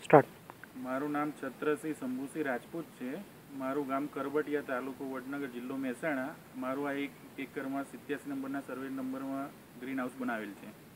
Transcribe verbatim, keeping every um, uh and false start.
Start. મારું નામ છત્રસિંહ શંભુસિંહ રાજપૂત છે. મારું ગામ કરબટિયા, તાલુકો વડનગર, જિલ્લો મહેસાણા. મારું આ એક એકરમાં સિત્યાસી નંબરના સર્વે નંબરમાં ગ્રીન હાઉસ બનાવેલ છે.